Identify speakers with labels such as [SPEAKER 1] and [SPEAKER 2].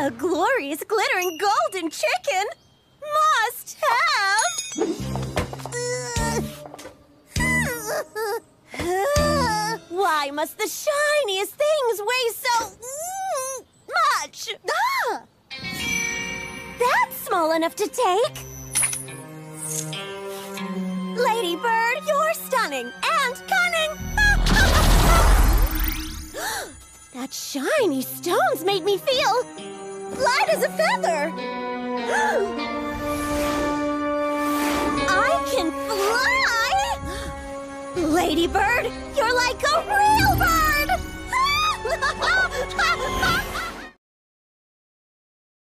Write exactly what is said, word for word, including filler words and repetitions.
[SPEAKER 1] A glorious, glittering, golden chicken! Must have! Why must the shiniest things weigh so much? Ah! That's small enough to take. Ladybird, you're stunning and cunning. That shiny stones made me feel light as a feather. I can fly! Ladybird, you're like a real bird!